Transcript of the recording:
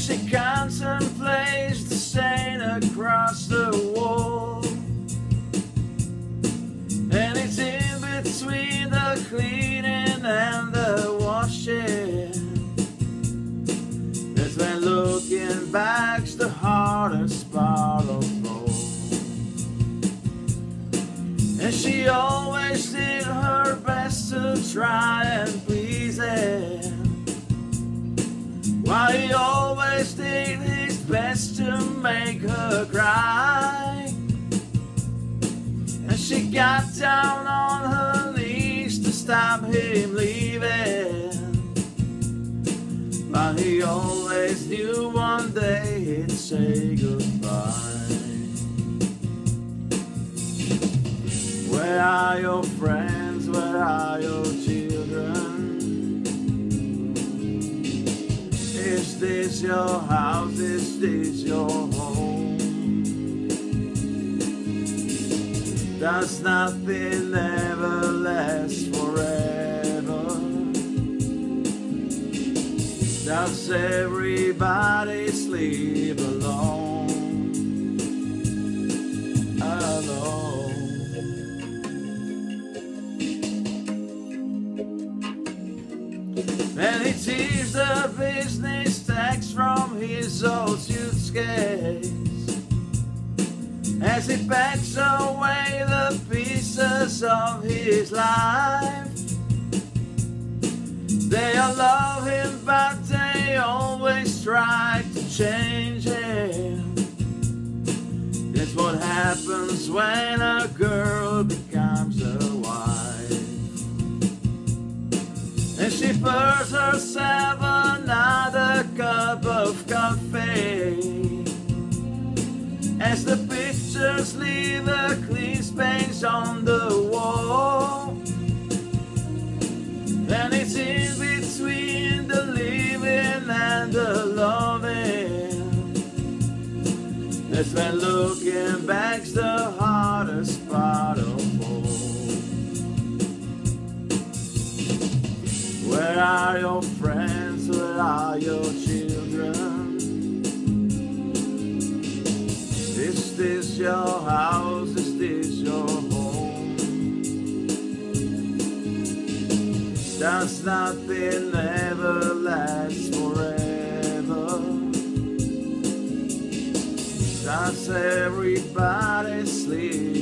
she contemplates the stain across the wall, and it's in between the cleaning and the washing. That's when looking back's the hardest part of all. And she always did her best to try and please him, while he always did his best to make her cry. And she got down on her knees to stop him leaving, but he always knew one day he'd say goodbye. Where are your friends? Where are your children? Is this your house? Is this your home? Does nothing ever last forever? Does everybody sleep alone? Alone. And he tears the business tax from his old suitcase as he packs away the pieces of his life. They all love him, but they always try to change him. That's what happens when a girl becomes a wife. And she pours herself another cup of coffee as the pictures leave a clean space on the wall. And it's in between the living and the loving. That's when looking back's the hardest part of all. Where are your friends? Where are your children? Is this your house? Is this your home? Does nothing ever last forever? Does everybody sleep